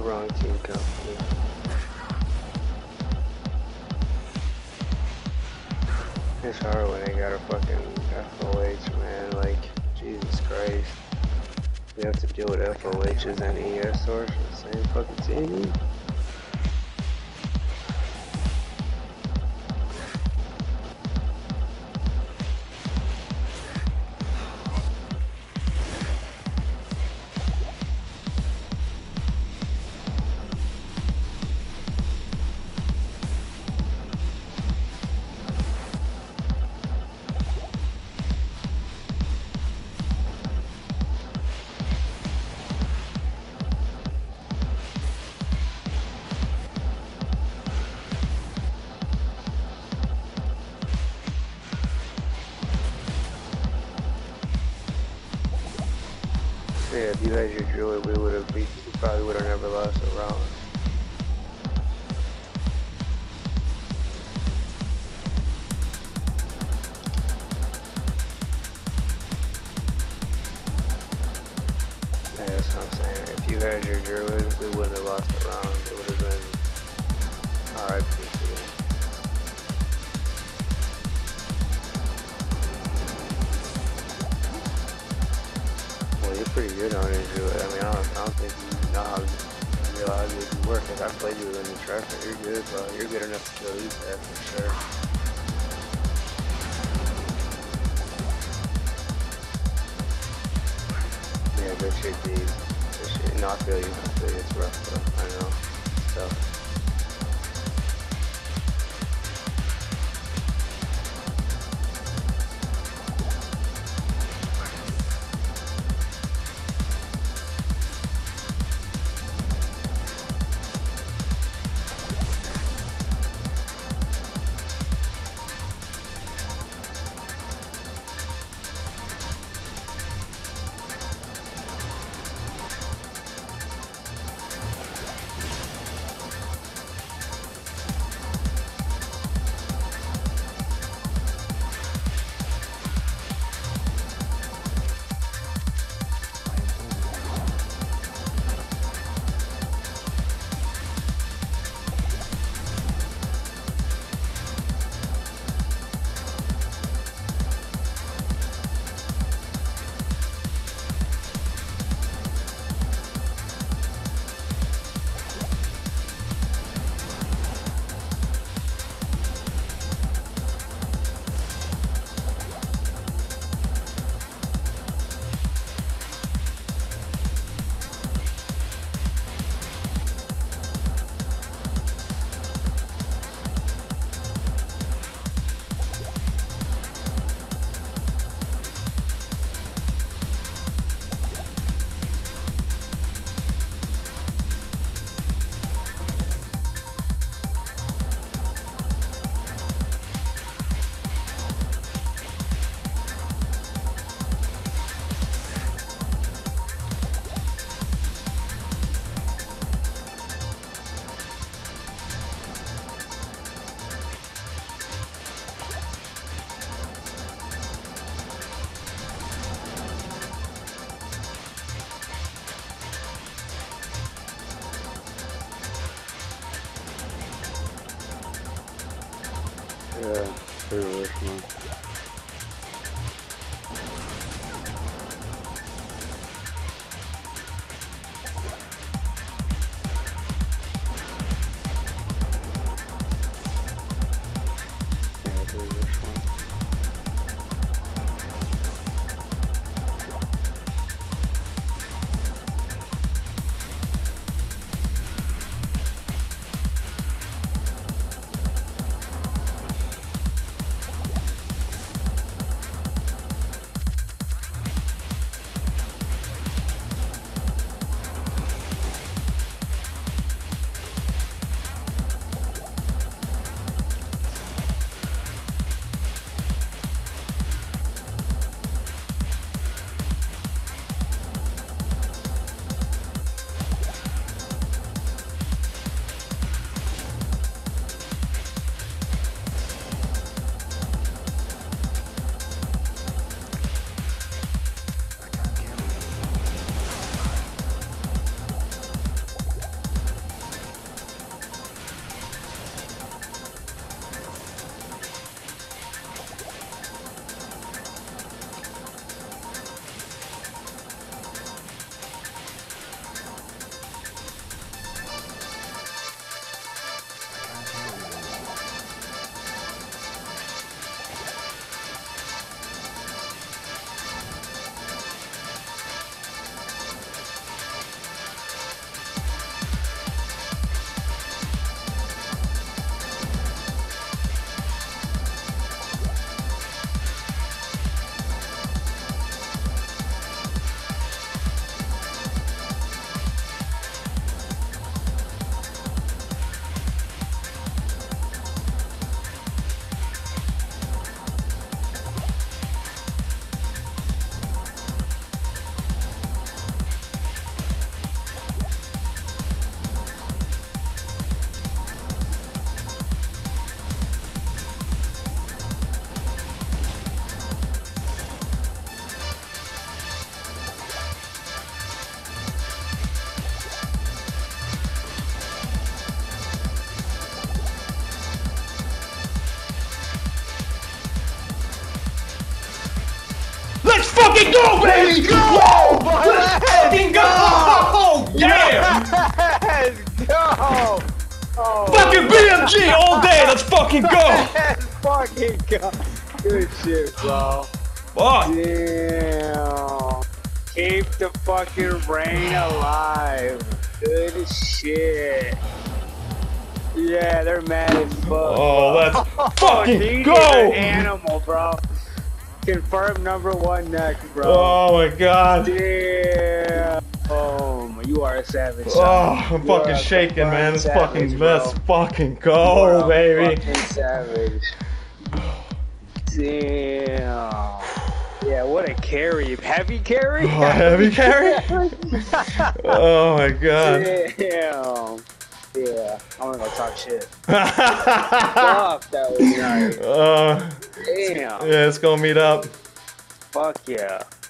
wrong team company. It's hard when they got a fucking FOH, man. Like, Jesus Christ. We have to deal with FOHs and ES source for the same fucking team. Yeah, if you had your druid, we probably would have never lost a round. Yeah, that's what I'm saying. If you had your druid, we wouldn't have lost a round. It would have been alright for you. Well, you're pretty good on it, druid. I mean, I don't think you know how you work. If I played you in the tracker, you're good, bro. You're good enough to kill these guys for sure. Yeah, good shit, D's. Good shit. No, I feel you. It's rough, though. I know. It's tough. Yeah, pretty worse, man. Yeah, pretty worse one. fucking go, baby! Let's go, Whoa! boy, Let's fucking go! Damn! Let's go! Oh, Fucking BMG all day, let's fucking go! let's fucking go! Good shit, bro. Fuck! Damn. Keep the fucking rain alive. Good shit. Yeah, they're mad as fuck. Oh, let's fucking these go! are an animal, bro. Confirm #1 next, bro. Oh my god. Damn. You are a savage. Oh, son. I'm You fucking are a shaking, man. Let's savage, fucking, bro. let's fucking You are go, a baby. fucking savage. Damn. Yeah, what a carry. Heavy carry? Oh, heavy carry? Oh my god. Damn. Yeah, I'm gonna go talk shit. uh, Fuck, that was nice. Damn. yeah, let's go meet up. Fuck yeah.